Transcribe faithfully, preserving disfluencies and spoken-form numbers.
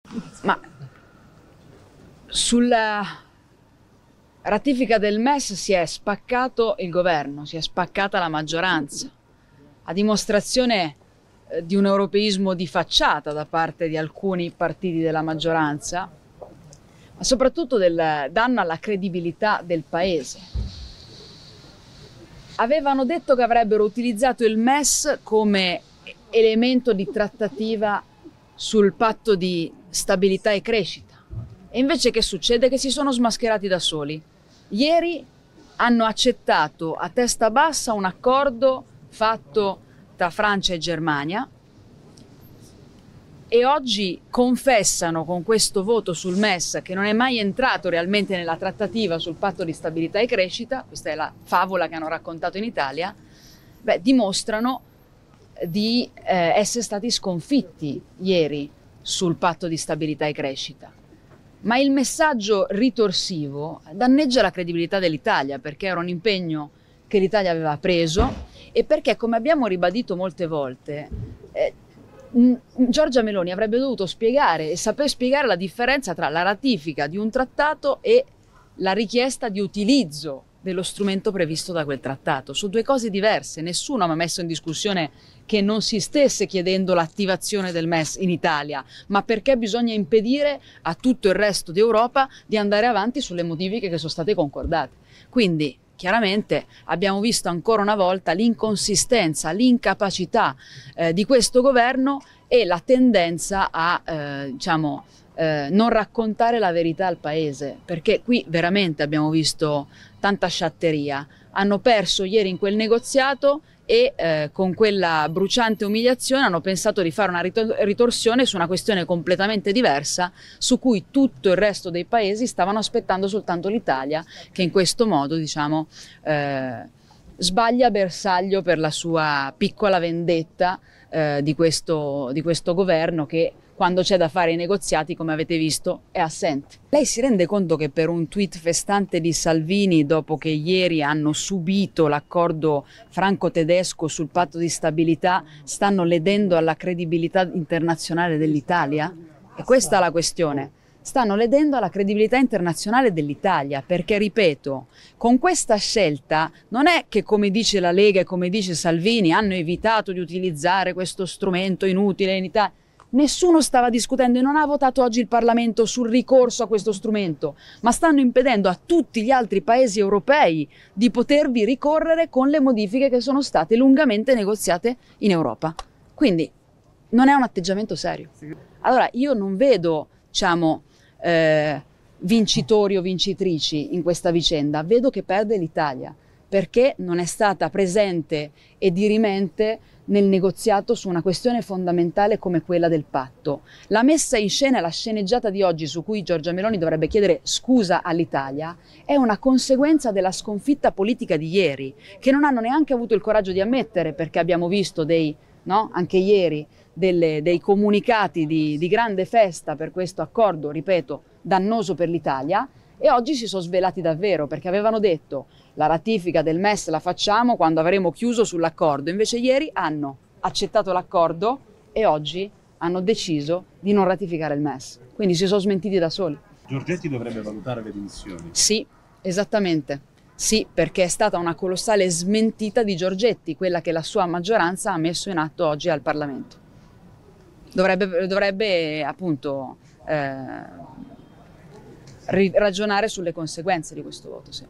Ma sulla ratifica del M E S si è spaccato il governo, si è spaccata la maggioranza, a dimostrazione eh, di un europeismo di facciata da parte di alcuni partiti della maggioranza, ma soprattutto del danno alla credibilità del Paese. Avevano detto che avrebbero utilizzato il M E S come elemento di trattativa sul patto di stabilità e crescita. E invece che succede? Che si sono smascherati da soli. Ieri hanno accettato a testa bassa un accordo fatto tra Francia e Germania e oggi confessano con questo voto sul M E S, che non è mai entrato realmente nella trattativa sul patto di stabilità e crescita, questa è la favola che hanno raccontato in Italia, beh, dimostrano di eh, essere stati sconfitti ieri sul patto di stabilità e crescita. Ma il messaggio ritorsivo danneggia la credibilità dell'Italia, perché era un impegno che l'Italia aveva preso e perché, come abbiamo ribadito molte volte, eh, Giorgia Meloni avrebbe dovuto spiegare e saper spiegare la differenza tra la ratifica di un trattato e la richiesta di utilizzo dello strumento previsto da quel trattato. Sono due cose diverse. Nessuno ha mai messo in discussione che non si stesse chiedendo l'attivazione del M E S in Italia, ma perché bisogna impedire a tutto il resto d'Europa di andare avanti sulle modifiche che sono state concordate. Quindi, chiaramente, abbiamo visto ancora una volta l'inconsistenza, l'incapacità eh, di questo governo e la tendenza a, eh, diciamo, Eh, non raccontare la verità al Paese, perché qui veramente abbiamo visto tanta sciatteria. Hanno perso ieri in quel negoziato e eh, con quella bruciante umiliazione hanno pensato di fare una ritorsione su una questione completamente diversa, su cui tutto il resto dei paesi stavano aspettando soltanto l'Italia, che in questo modo, diciamo, eh, sbaglia bersaglio per la sua piccola vendetta eh, di questo, di questo governo che, quando c'è da fare i negoziati, come avete visto, è assente. Lei si rende conto che per un tweet festante di Salvini, dopo che ieri hanno subito l'accordo franco-tedesco sul patto di stabilità, stanno ledendo alla credibilità internazionale dell'Italia? E questa è la questione. Stanno ledendo alla credibilità internazionale dell'Italia, perché, ripeto, con questa scelta non è che, come dice la Lega e come dice Salvini, hanno evitato di utilizzare questo strumento inutile in Italia. Nessuno stava discutendo e non ha votato oggi il Parlamento sul ricorso a questo strumento, ma stanno impedendo a tutti gli altri paesi europei di potervi ricorrere con le modifiche che sono state lungamente negoziate in Europa. Quindi non è un atteggiamento serio. Allora io non vedo, diciamo, eh, vincitori o vincitrici in questa vicenda, vedo che perde l'Italia, perché non è stata presente e dirimente nel negoziato su una questione fondamentale come quella del patto. La messa in scena e la sceneggiata di oggi, su cui Giorgia Meloni dovrebbe chiedere scusa all'Italia, è una conseguenza della sconfitta politica di ieri, che non hanno neanche avuto il coraggio di ammettere, perché abbiamo visto dei, no, anche ieri, delle, dei comunicati di, di grande festa per questo accordo, ripeto, dannoso per l'Italia, e oggi si sono svelati davvero, perché avevano detto la ratifica del M E S la facciamo quando avremo chiuso sull'accordo, invece ieri hanno accettato l'accordo e oggi hanno deciso di non ratificare il M E S, quindi si sono smentiti da soli. Giorgetti dovrebbe valutare le dimissioni. Sì, esattamente, sì, perché è stata una colossale smentita di Giorgetti, quella che la sua maggioranza ha messo in atto oggi al Parlamento. Dovrebbe, dovrebbe appunto eh, ragionare sulle conseguenze di questo voto, sì.